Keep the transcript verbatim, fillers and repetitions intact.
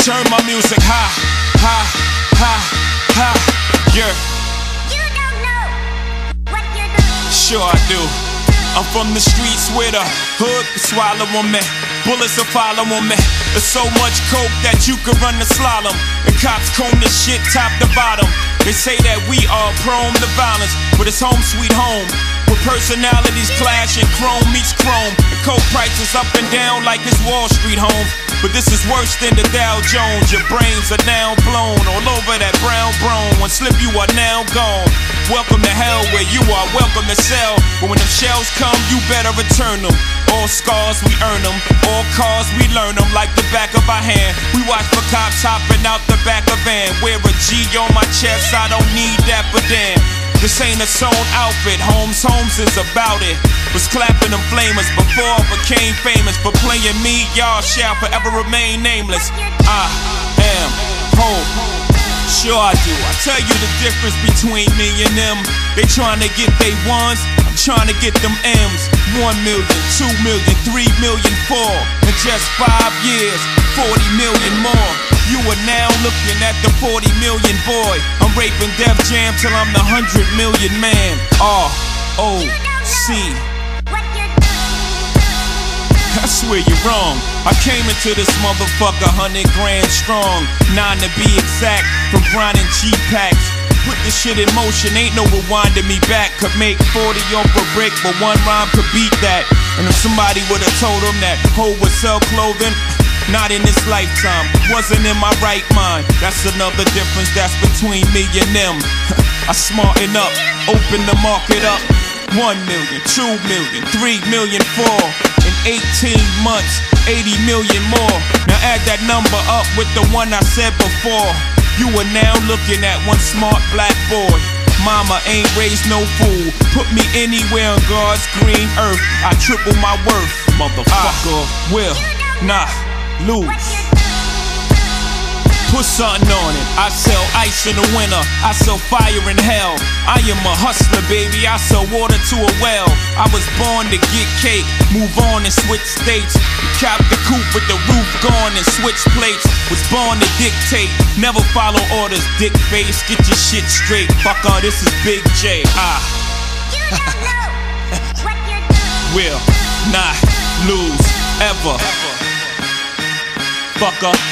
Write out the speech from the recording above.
Turn my music high, high, high, high. Yeah. You don't know what you're doing. Sure I do. I'm from the streets where the hood can swallow on me, bullets will follow on me. There's so much coke that you could run the slalom, and cops comb the shit top to bottom. They say that we are prone to violence, but it's home sweet home, where personalities clash and chrome meets chrome. The coke prices up and down like it's Wall Street home. But this is worse than the Dow Jones. Your brains are now blown all over that brown brone. One slip, you are now gone. Welcome to hell where you are welcome to sell. But when them shells come, you better return them. All scars, we earn them. All cars, we learn them like the back of our hand. We watch for cops hopping out the back of van. Wear a G on my chest, I don't need that, but damn, this ain't a sewn outfit. Holmes, Holmes is about it. Was clapping them flamers before I became famous. For playing me, y'all shall forever remain nameless. I am home. Sure I do. I tell you the difference between me and them. They trying to get they ones, I'm trying to get them M's. One million, two million, three million, four. In just five years, forty million more. You are now looking at the forty million boy. I'm raping Def Jam till I'm the hundred million man. R O C. I swear you're wrong. I came into this motherfucker hundred grand strong, nine to be exact, from grinding G-packs. Put this shit in motion, ain't no rewinding me back. Could make forty off a brick, but one rhyme could beat that. And if somebody would've told him that hoe would sell clothing, not in this lifetime, wasn't in my right mind. That's another difference that's between me and them. I smarten up, open the market up. One million, two million, three million, four. In eighteen months, eighty million more. Now add that number up with the one I said before. You are now looking at one smart black boy. Mama ain't raised no fool. Put me anywhere on God's green earth, I triple my worth. Motherfucker, I will not lose. Put something on it. I sell ice in the winter, I sell fire in hell. I am a hustler, baby, I sell water to a well. I was born to get cake, move on and switch states. Cop the coupe with the roof gone and switch plates. Was born to dictate, never follow orders, dick face. Get your shit straight, fucker, this is Big J. Ah. You don't know what you're doing. Will not lose ever. Fucker.